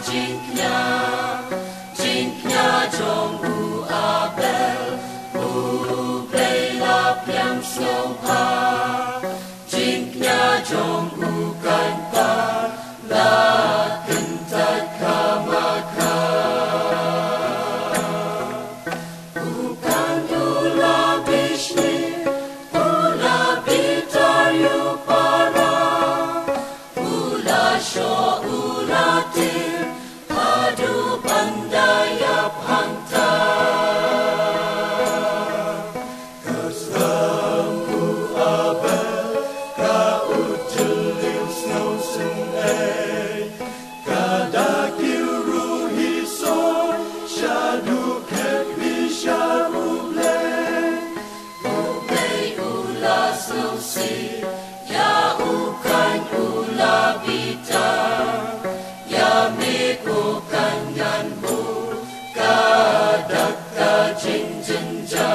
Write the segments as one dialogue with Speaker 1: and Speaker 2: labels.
Speaker 1: Jinknya jong u Abel, u Belap yang slopa. Jinknya jong u Kanpa, la kentat kamaka. Bukan ula Bishni, ula Bitar Yupara, ula Sho ula Tir, padu bandayap hanta. Kastamku Abel, ka utulim snow sunay, kadakiu ruhi son, shadu kekbi sharuble. Ublay ula snow si, ya ukan ula bitar, ya meko kanyanmu, kadak ka jinjinja.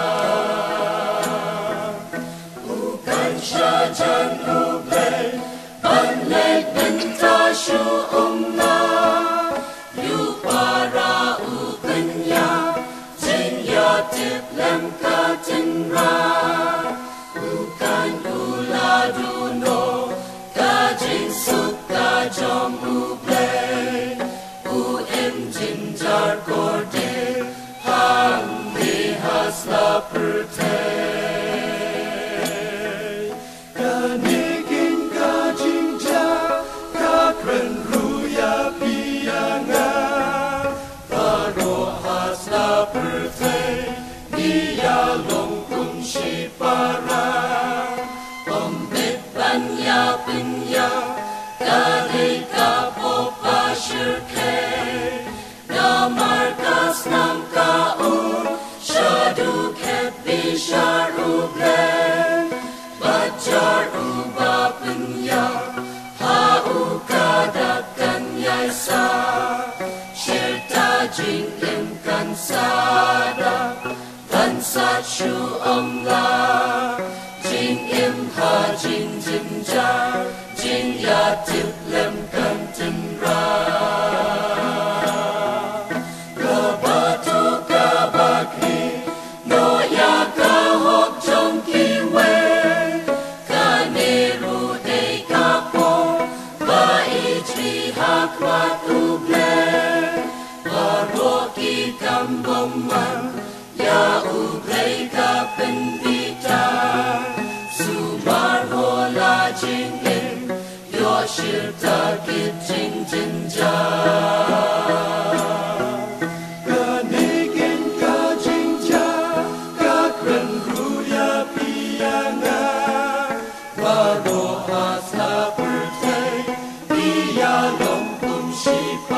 Speaker 1: Bukan syajan ublay, banleg benta syu umla, yu para ukenya, jin ya tip lem ka tinra. Bukan ula duno, ka jin suk ka jom ublay, jinjar korde, hang lihas la pertay. Kanigin ka jinja, ka kren ruya pianga, paro has la pertay, niya longkung shipara. Ombit banya pinya, kali ka popa shirkay, na markas ng kaun, shadu kepi sharuble, bajar uba pinya, hau kadakan yasa, shirta jingim kansada, bansat shu omla, jingim ha jing jinja, jing yatip lem kantinra. Kwat uble, baroki kamboman, ya uble ka pendita, sumar hola jingin, yo shirta kit jing jinja. Kanigin ka jinja, ka kren ruya pianga, baro has la pertay, iya long sheep.